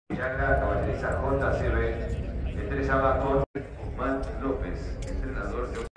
Villagra, caballeriza JCB, estrella con Guzmán López, entrenador de